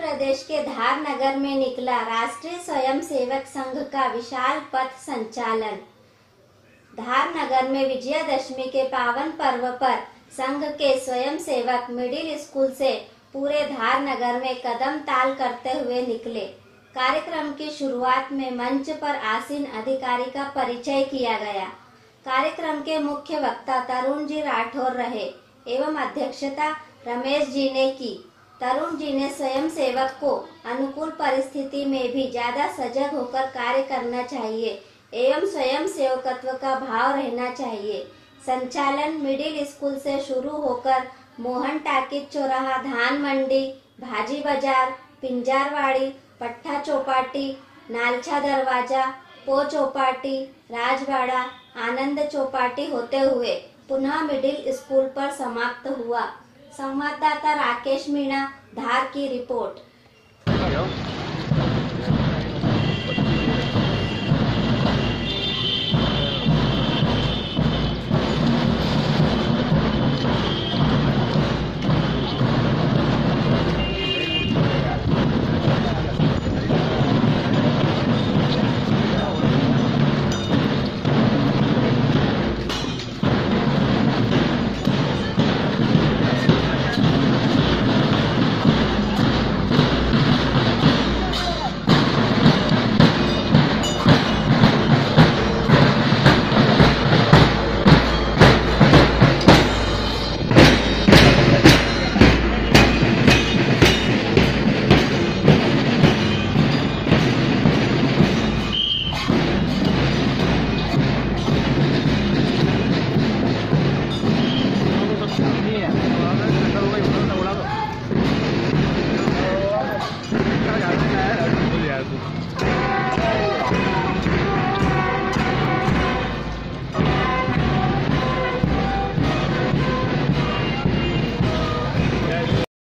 प्रदेश के धार नगर में निकला राष्ट्रीय स्वयंसेवक संघ का विशाल पथ संचालन। धार नगर में विजयादशमी के पावन पर्व पर संघ के स्वयंसेवक मिडिल स्कूल से पूरे धार नगर में कदम ताल करते हुए निकले। कार्यक्रम की शुरुआत में मंच पर आसीन अधिकारी का परिचय किया गया। कार्यक्रम के मुख्य वक्ता तरुण जी राठौर रहे एवं अध्यक्षता रमेश जी ने की। तरुण जी ने स्वयं सेवक को अनुकूल परिस्थिति में भी ज्यादा सजग होकर कार्य करना चाहिए एवं स्वयं सेवकत्व का भाव रहना चाहिए। संचालन मिडिल स्कूल से शुरू होकर मोहन टाकिज चौराहा, धान मंडी, भाजी बाजार, पिंजारवाड़ी, पट्टा चौपाटी, नालछा दरवाजा, पो चौपाटी, राजवाड़ा, आनंद चौपाटी होते हुए पुनः मिडिल स्कूल पर समाप्त हुआ। संवाददाता राकेश मीणा, धार की रिपोर्ट।